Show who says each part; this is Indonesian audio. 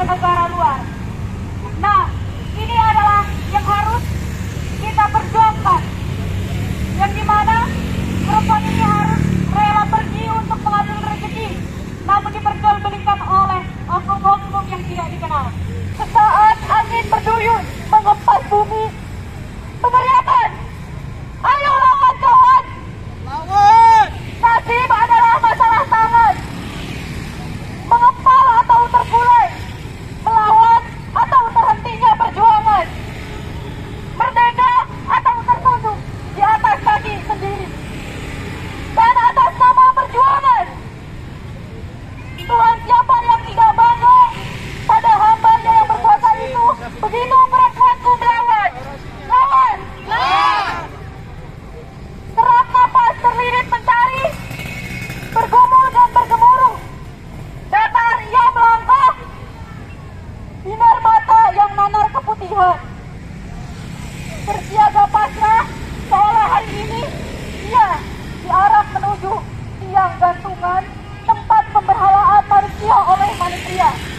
Speaker 1: ke negara luar. Nah, ini adalah yang harus kita perjuangkan, yang dimana perempuan ini harus rela pergi untuk mengambil rezeki, namun diperjualbelikan oleh oknum-oknum yang tidak dikenal. Sesaat angin berduyun mengempas bumi, peneriakan, ayo lawan kawan! Lawan! Nasib adalah masalah tangan. Mengepal atau terkulai, melawan atau terhentinya perjuangan, merdeka atau tertunduk di atas kaki sendiri. Dan atas nama perjuangan, Tuhan siapa yang tidak bangga pada hambanya yang berkuasa itu. Begitu perempuanku melawan. Lawan! Lawan! Serat napas terlilit mencari, bergumul dan bergemuruh. Datar ia melangkah, binar mata yang nanar keputihan. Bersiaga pasrah, seolah hari ini ia diarah menuju tiang gantungan tempat pemberhalaan manusia oleh manusia.